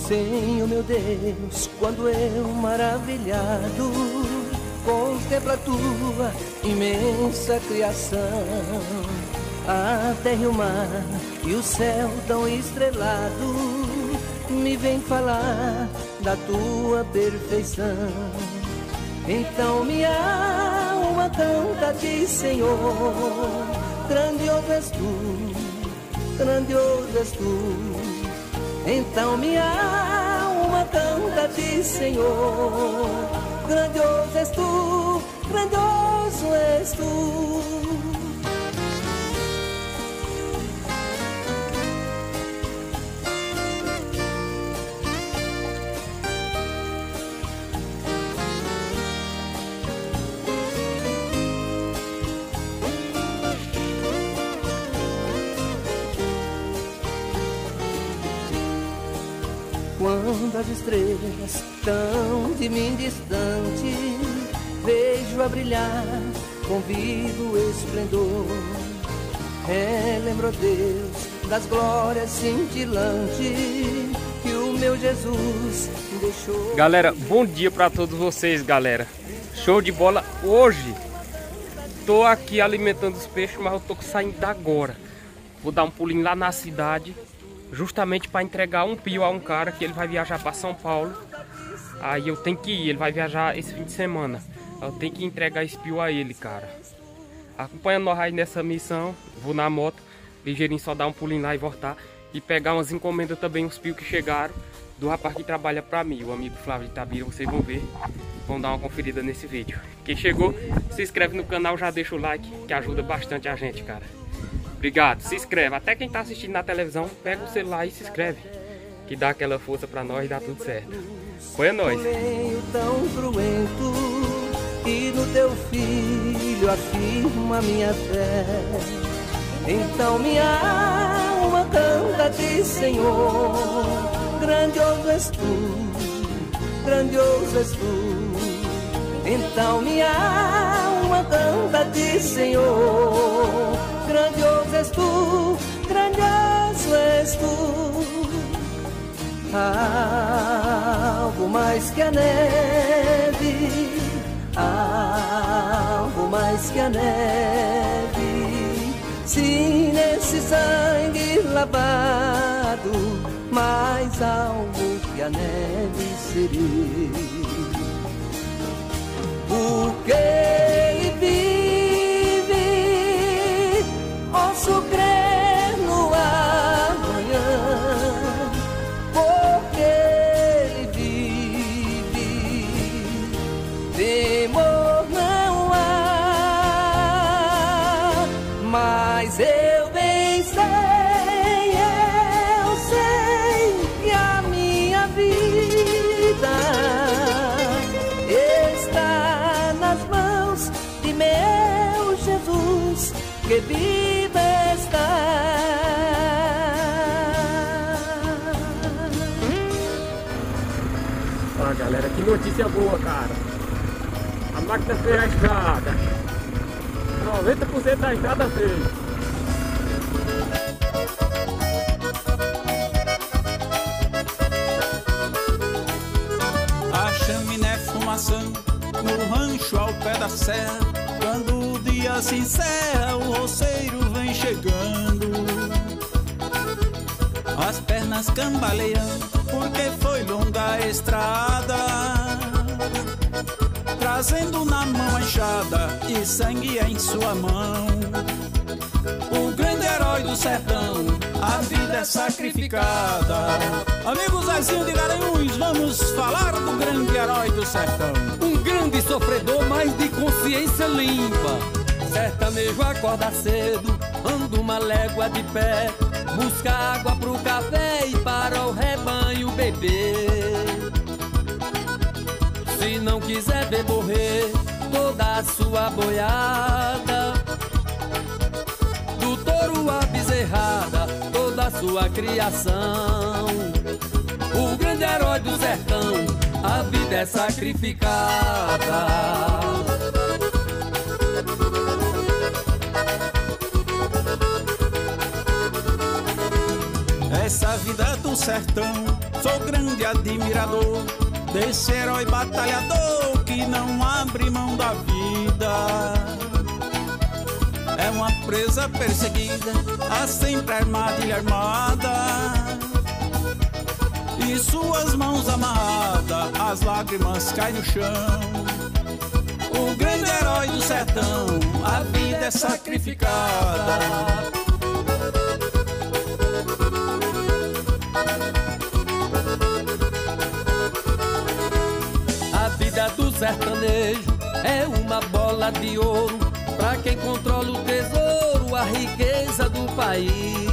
Senhor meu Deus, quando eu maravilhado contemplo a tua imensa criação, a terra e o mar e o céu tão estrelado me vem falar da tua perfeição. Então minha alma canta a ti, Senhor, grandioso és tu, grandioso és tu. Então minha alma canta a ti, Senhor, grandioso és tu, grandioso és tu. Quando as estrelas tão de mim distante vejo a brilhar com vivo esplendor, lembro, Deus, das glórias cintilantes que o meu Jesus deixou. Galera, bom dia pra todos vocês, galera. Show de bola. Hoje tô aqui alimentando os peixes, mas eu tô saindo agora. Vou dar um pulinho lá na cidade, justamente para entregar um pio a um cara que ele vai viajar para São Paulo. Aí eu tenho que ir, ele vai viajar esse fim de semana. Eu tenho que entregar esse pio a ele, cara. Acompanha nós aí nessa missão. Vou na moto, ligeirinho, só dar um pulinho lá e voltar. E pegar umas encomendas também, os pios que chegaram do rapaz que trabalha para mim, o amigo Flávio de Itabira. Vocês vão ver, vão dar uma conferida nesse vídeo. Quem chegou, se inscreve no canal, já deixa o like, que ajuda bastante a gente, cara. Obrigado, se inscreve. Até quem tá assistindo na televisão, pega o celular e se inscreve, que dá aquela força pra nós e dá tudo certo. Foi a nós. Tão cruento, e no teu filho afirma minha fé. Então minha alma canta a ti, Senhor, grandioso és tu, grandioso és tu. Então minha alma canta a ti, Senhor, grandioso és tu, grandioso és tu. Algo mais que a neve, algo mais que a neve. Se nesse sangue lavado, mais algo que a neve serei. Porque ele vive, posso crer no amanhã, porque ele vive, temor não há, mas eu bem sei que a minha vida está nas mãos de meu Jesus, que viva está. Ah, galera, que notícia boa, cara. A máquina fez a estrada. 90% da estrada fez. A chaminé fumaçando no rancho ao pé da serra. Quando o dia se encerra, o roceiro vem chegando. As pernas cambaleando, porque foi longa a estrada, trazendo na mão a enxada e sangue em sua mão. O grande herói do sertão, a vida é sacrificada. Amigo Zezinho de Garanhuns, vamos falar do grande herói do sertão. Um grande sofredor, mas de consciência limpa. Sertanejo acorda cedo, anda uma légua de pé, busca água pro café e para o rebanho beber. Se não quiser ver morrer toda a sua boiada, do touro a bezerrada, toda a sua criação. O grande herói do sertão, a vida é sacrificada. Essa vida do sertão Sou grande admirador desse herói batalhador que não abre mão da vida. É uma presa perseguida, há sempre armadilha armada, e suas mãos amarradas, as lágrimas caem no chão. O grande herói do sertão, a vida é sacrificada. A vida do sertanejo é uma bola de ouro pra quem controla o tesouro, a riqueza do país.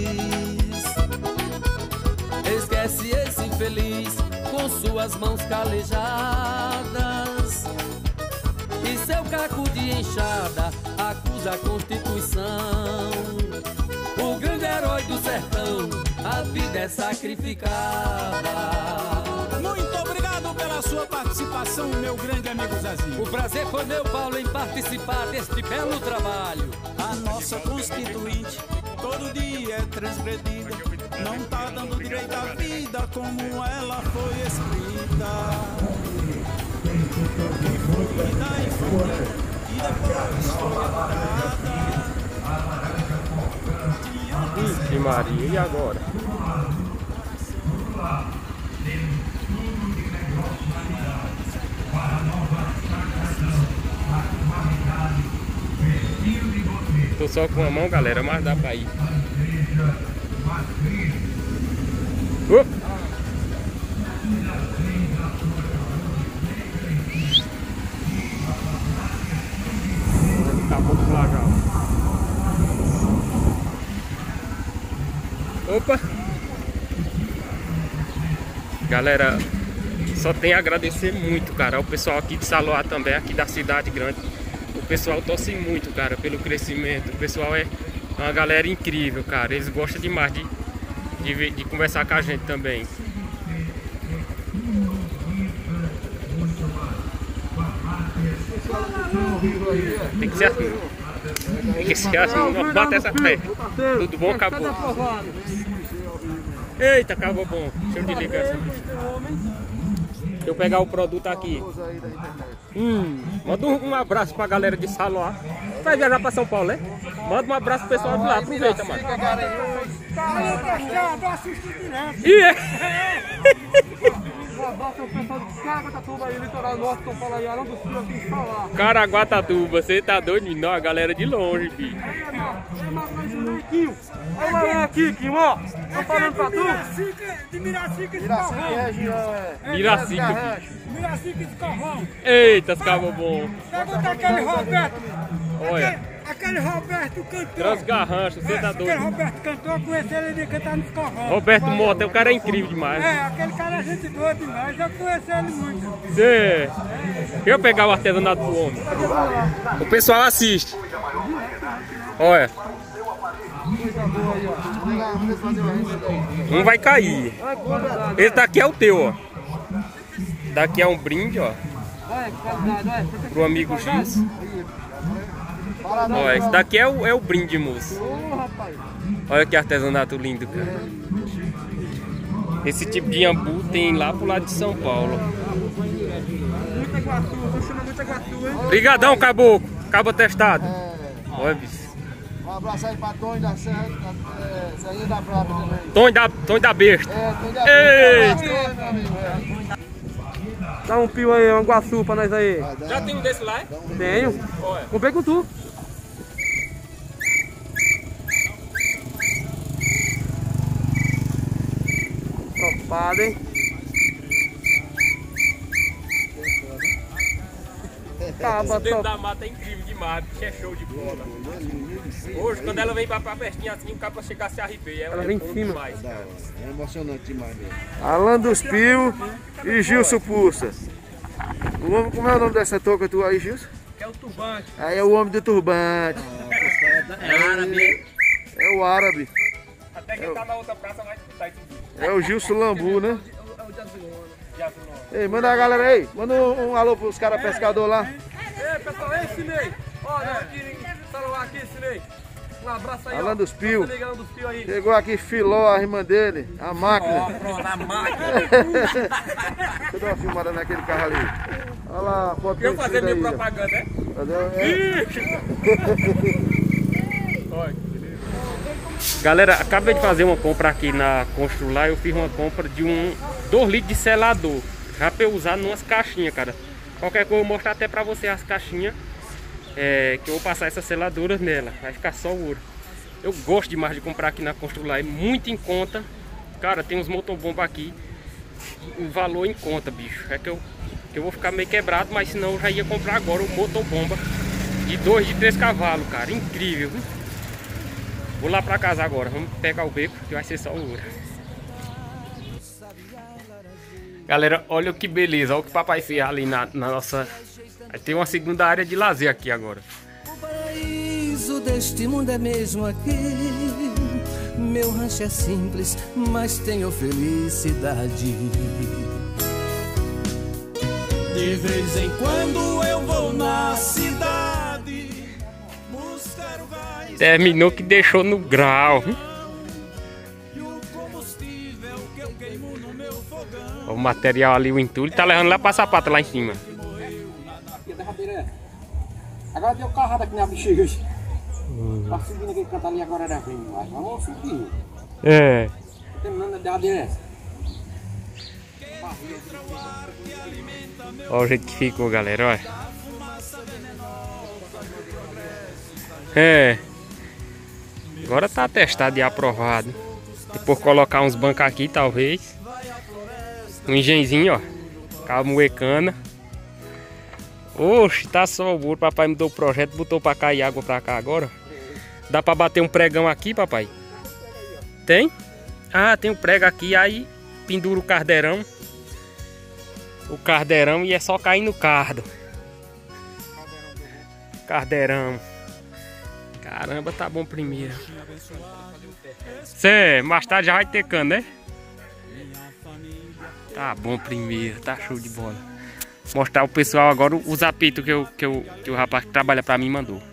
Esquece esse infeliz com suas mãos calejadas e seu caco de enxada acusa a Constituição. O grande herói do sertão, a vida é sacrificada. Muito obrigado pela sua participação, meu grande amigo Zezinho. O prazer foi meu, Paulo, em participar deste belo trabalho. A nossa Constituinte todo dia é transgredida, não tá dando direito à vida como ela foi escrita. Que foi vida e foi e depois foi educada. Ixi Maria, e agora? Tô só com a mão, galera, mas dá pra ir. Tá muito legal. Opa! Galera, só tenho a agradecer muito, cara, ao pessoal aqui de Saloá também, aqui da cidade grande. O pessoal torce muito, cara, pelo crescimento. O pessoal é uma galera incrível, cara. Eles gostam demais de conversar com a gente também. Tem que ser assim. Tem que ser assim. Não bate essa fé. Tudo bom? Acabou. Eita, acabou bom. Deixa eu desligar essa. Deixa eu pegar o produto aqui. Manda um abraço pra galera de Saloá. Vai viajar pra São Paulo, né? Manda um abraço pro pessoal de lá. Aproveita, mano. E é? Caraguatatuba, você tá doido? Não, a galera de longe, filho. Olha aqui, Kim, ó. Tô falando pra tu. De Miracica de Carvão. Miracica. Miracica de Carvão. Eita, os cabos bons. Pergunta aquele Roberto. Olha. Aquele Roberto cantor. Transgarrancho, você tá doido. Aquele Roberto cantor, conheci ele de cantar nos Carvão. Roberto Mota, o cara é incrível demais. É, aquele cara é gente boa demais. Já conheci ele muito. Você. Eu pegar o artesanato do homem. O pessoal assiste. Olha. Um vai cair. Esse daqui é o teu, ó. Daqui é um brinde, ó. Pro amigo X. Olha, esse daqui é o brinde, moço. Olha que artesanato lindo, cara. Esse tipo de ambu tem lá pro lado de São Paulo. Muita guatu, tô chamando muita guatu, hein? Obrigadão, caboclo. Cabo testado. Olha, bicho. Um abraço aí pra Tonho da Serra, Serrinha da Prata também. Tonho da besta. Tonho da Besta. Besta, meu amigo. Dá um pio aí, um guaçu pra nós aí. Já tem um desse lá? Tenho. Comprei com tu. Topado, hein? Esse dentro da mata é incrível demais, bicho, é show de bola. Hoje, quando ela vem pra festinha assim, o cara chegar a se arrepiar. Ela vem em cima. É emocionante demais mesmo. Alan dos Pio e Gilson Pulsa. Como é o nome dessa touca tu aí, Gilson? Que é o turbante. Aí é o homem do turbante. É árabe. É o árabe. Até quem tá na outra praça vai escutar isso aqui. É o Gilson Lambu, né? É o de Azulona. Ei, manda a galera aí. Manda um alô pros caras pescadores lá. Ei, pessoal, ei, Sinei. Olha, aqui em Saloá, aqui, Sinei. Um abraço aí, Alan dos Pios. Alan dos Pios aí. Chegou aqui, Filó, a irmã dele, a máquina. Pronto, a máquina. Deixa eu dar uma filmada naquele carro ali. Olha lá, pode Eu fazer minha propaganda, né? Galera, acabei de fazer uma compra aqui na Constrular. Eu fiz uma compra de 2 litros de selador. Já pra eu usar numas caixinhas, cara. Qualquer coisa eu vou mostrar até pra você as caixinhas. Que eu vou passar essas seladoras nela. Vai ficar só ouro. Eu gosto demais de comprar aqui na Constrular. É muito em conta. Cara, tem uns motobombas aqui. O valor em conta, bicho. É que eu vou ficar meio quebrado. Mas senão eu já ia comprar agora o motobomba de 2 de 3 cavalos, cara. Incrível, viu? Vou lá pra casa agora. Vamos pegar o beco que vai ser só ouro. Galera, olha que beleza. Olha o que o papai fez ali na nossa... Vai ter uma segunda área de lazer aqui agora. O paraíso deste mundo é mesmo aqui. Meu rancho é simples, mas tenho felicidade. De vez em quando eu vou na cidade buscar o gás. Terminou que deixou no grau. E o combustível que eu queimo no meu fogão. O material ali, o entulho, tá levando lá pra sapata lá em cima. Agora tem o carro aqui na bexiga. Tá subindo aquele canto ali agora da frente. Vamos subir. É. Terminando de dar direto. Olha o jeito que ficou, galera, olha. Agora tá testado e aprovado. Depois colocar uns bancos aqui, talvez. Um engenzinho, ó. Camuecana. Oxe, tá só o ouro. Papai mudou o projeto, botou pra cá e água pra cá agora. Dá pra bater um pregão aqui, papai? Tem? Ah, tem um prego aqui, aí pendura o cardeirão. O cardeirão e é só cair no cardo. Cardeirão. Caramba, tá bom primeiro. Cê, mais tarde já vai ter cano, né? Tá bom primeiro, tá show de bola. Mostrar o pessoal agora os apitos que o rapaz que trabalha pra mim mandou.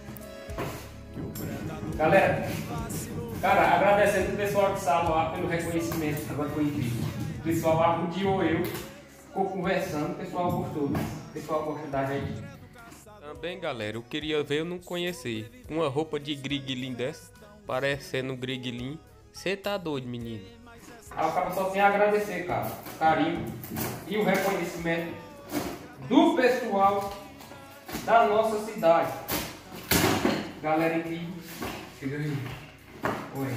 Galera, cara, agradecendo o pessoal de Saloá pelo reconhecimento. Agora foi incrível. O pessoal arrodeou eu, ficou conversando, o pessoal gostou. O pessoal gostou da gente. Também, galera, eu queria ver, eu não conhecer. Uma roupa de griguilin dessa, parecendo um griguilin. Você tá doido, menino? Aí o cara só tem a agradecer, cara. O carinho e o reconhecimento do pessoal da nossa cidade. Galera incrível. Chega aí. Oi.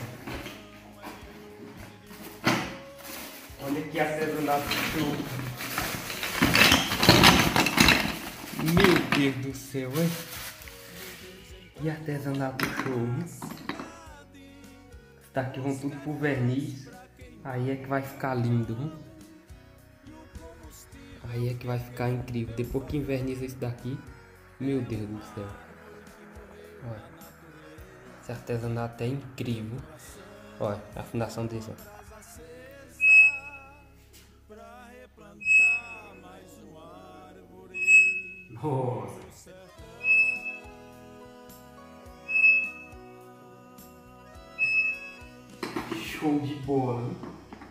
Olha aqui a artesanato do show. Meu Deus do céu, hein? Que artesanato do show, hein? Esse daqui vão tudo pro verniz. Aí é que vai ficar lindo, hein? Aí é que vai ficar incrível. Depois que inverniza esse daqui, meu Deus do céu. Olha. Esse artesanato é incrível. Olha a afinação desse. Nossa. Show de bola, hein?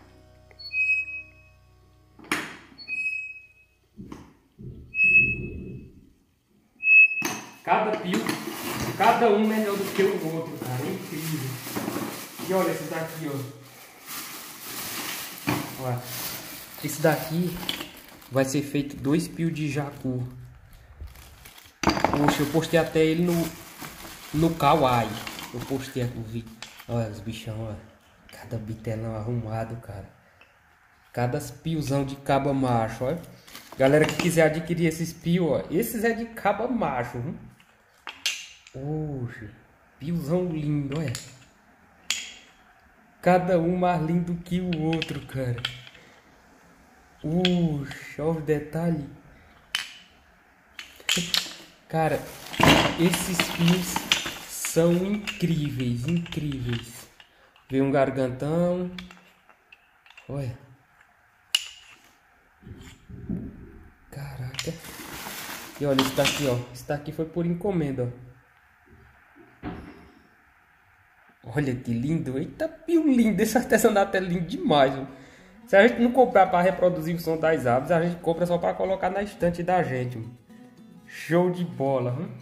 Cada pio, cada um melhor do que o outro, cara, é incrível. E olha esse daqui, ó. Olha, esse daqui vai ser feito 2 pios de jacu. Poxa, eu postei até ele no Kawaii. Eu postei o vídeo. Olha os bichão, olha. Cada bitelão arrumado, cara. Cada piozão de caba macho, olha. Galera que quiser adquirir esses pios, ó. Esses é de caba macho, viu? Poxa, piozão lindo, olha. Cada um mais lindo que o outro, cara. Poxa, olha os detalhes. Cara, esses pios são incríveis, incríveis. Vem um gargantão. Olha. Caraca. E olha, esse daqui, ó. Esse daqui foi por encomenda, ó. Olha que lindo. Eita, pio lindo. Esse artesanato é lindo demais. Viu? Se a gente não comprar para reproduzir o som das aves, a gente compra só para colocar na estante da gente. Viu? Show de bola. Viu?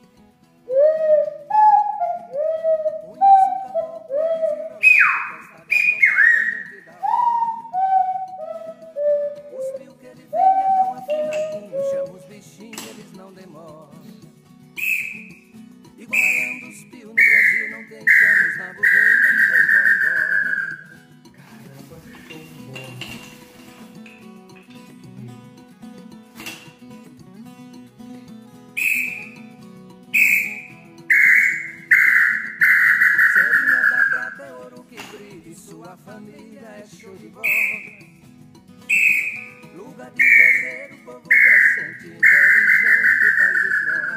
Igualando os pios no Brasil, não deixamos rabo verde, eles vão embora. Caramba, show de bola. Serinha da prata é ouro que brilha e sua família é show de bola. Lugar de guerreiro, povo decente, inteligente, pai de flor.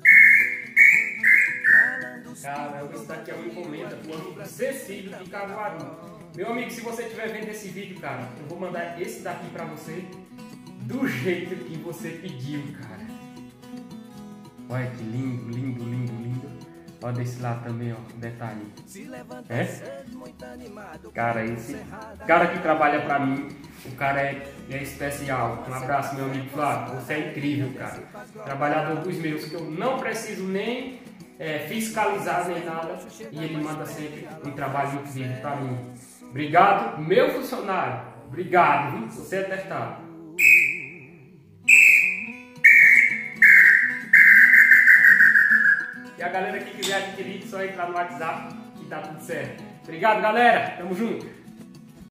Caramba, isso daqui é uma encomenda pro amigo Cecílio de Caruaru. Meu amigo, se você estiver vendo esse vídeo, cara, eu vou mandar esse daqui pra você do jeito que você pediu, cara. Olha que lindo, lindo, lindo, lindo. Olha desse lado também, ó, detalhe. É? Cara, esse cara que trabalha pra mim, o cara é especial. Um abraço, meu amigo Flávio. Você é incrível, cara. Trabalhador dos meus, que eu não preciso nem fiscalizar nem nada, e ele manda sempre um trabalho incrível para mim. Obrigado, meu funcionário. Obrigado, viu? Você é testado. E a galera que quiser adquirir, só entrar no WhatsApp que tá tudo certo. Obrigado, galera. Tamo junto.